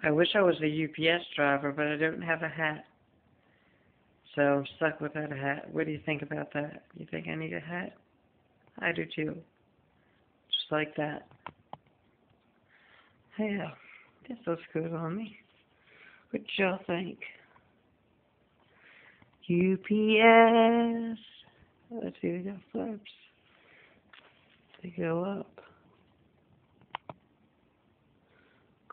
I wish I was a UPS driver, but I don't have a hat. So I'm stuck without a hat. What do you think about that? You think I need a hat? I do too. Just like that. Yeah, this looks good on me. What y'all think? UPS. Let's see, we got flaps. They go up.